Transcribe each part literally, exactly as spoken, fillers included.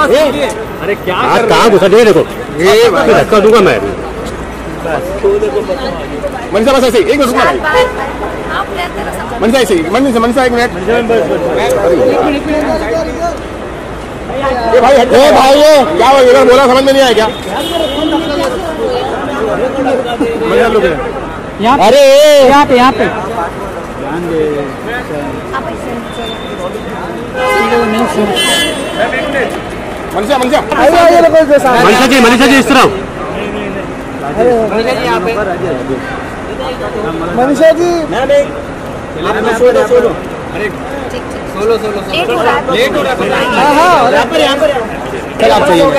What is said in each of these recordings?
अरे क्या कहाँ घुसा दे देखो ये धक्का दूंगा मैं। मनसा बस ऐसे एक मिनट रुको मनसा ऐसे मनसा मनसा एक मिनट ये भाई ए भाई ये क्या हुआ इधर बोला समझ में नहीं आया क्या? मनसा लोग अरे यहाँ पे यहाँ पे मनसा मनसा मनीषा जी मनीषा जी इस तरह Manisha ji solo solo solo solo late हो रहा है। हाँ हाँ यहाँ पर यहाँ पर कल आप चाहिए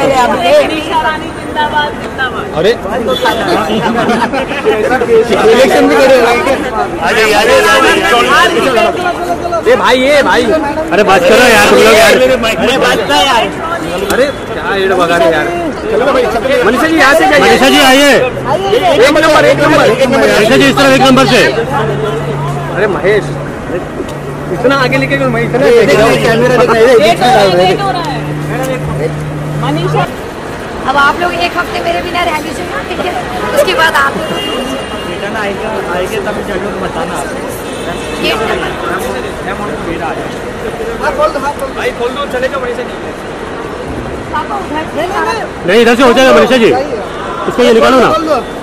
अरे इलेक्शन भी करे ये भाई ये भाई अरे बात करो यार तुम लोग यार अरे बात कर यार अरे क्या एड बगा रहे यार। मनीषा जी यहाँ से जाइए। मनीषा जी आइए एक नंबर एक नंबर एक नंबर मनीषा जी इस तरह एक नंबर से। अरे महेश इतना आगे लेके गए मैं इतना कैमरा मनीषा अब आप लोग एक हफ्ते मेरे बिना रह लीजिएगा ठीक है उसके बाद आप रिटर्न आएगा आएंगे तब चलो तो बताना भाई खोल दो चलेगा मनीषा जी। नहीं इधर से हो जाएगा मनीषा जी इसको ये निकालो ना।